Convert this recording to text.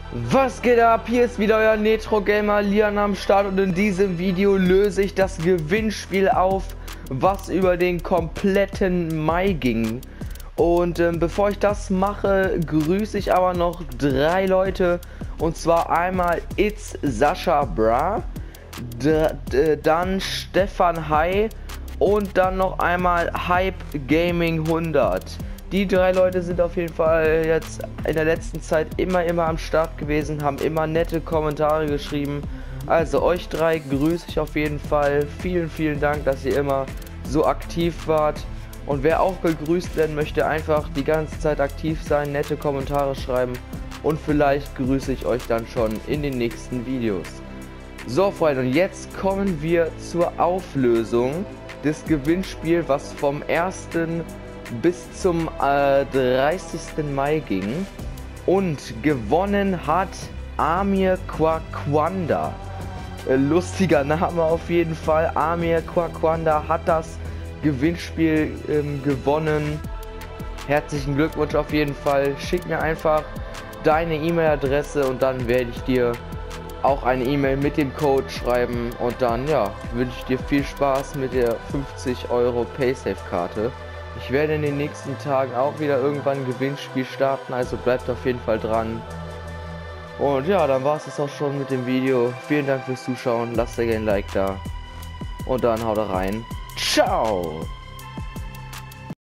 Was geht ab? Hier ist wieder euer Netro Gamer Lian am Start und in diesem Video löse ich das Gewinnspiel auf, was über den kompletten Mai ging. Und bevor ich das mache, grüße ich aber noch 3 Leute, und zwar einmal It's Sascha Bra, dann Stefan Hai und dann noch einmal Hype Gaming 100. Die 3 Leute sind auf jeden Fall jetzt in der letzten Zeit immer am Start gewesen, haben immer nette Kommentare geschrieben. Also euch 3 grüße ich auf jeden Fall. Vielen Dank, dass ihr immer so aktiv wart. Und wer auch gegrüßt werden möchte, einfach die ganze Zeit aktiv sein, nette Kommentare schreiben. Und vielleicht grüße ich euch dann schon in den nächsten Videos. So Freunde, und jetzt kommen wir zur Auflösung des Gewinnspiels, was vom 1. bis zum 30. Mai ging, und gewonnen hat Amir Kwakwanda. Lustiger Name auf jeden Fall. Amir Kwakwanda hat das Gewinnspiel gewonnen. Herzlichen Glückwunsch auf jeden Fall. Schick mir einfach deine E-Mail-Adresse und dann werde ich dir auch eine E-Mail mit dem Code schreiben, und dann ja, wünsche ich dir viel Spaß mit der 50 € Paysafe-Karte. Ich werde in den nächsten Tagen auch wieder irgendwann ein Gewinnspiel starten, also bleibt auf jeden Fall dran. Und ja, dann war es auch schon mit dem Video. Vielen Dank fürs Zuschauen, lasst gerne ein Like da und dann haut rein. Ciao!